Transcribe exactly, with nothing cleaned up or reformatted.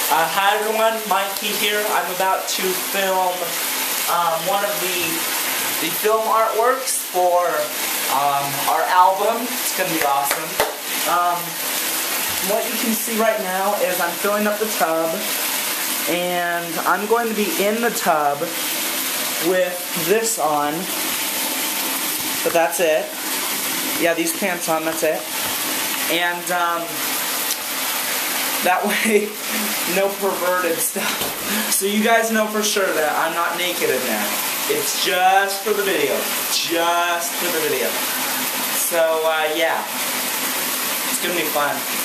Uh, hi everyone, Mikey here. I'm about to film um, one of the the film artworks for um, our album. It's gonna be awesome. Um, what you can see right now is I'm filling up the tub, and I'm going to be in the tub with this on. But that's it. Yeah, these pants on. That's it. And um, that way, no perverted stuff. So you guys know for sure that I'm not naked in there. It's just for the video. Just for the video. So, uh, yeah. It's gonna be fun.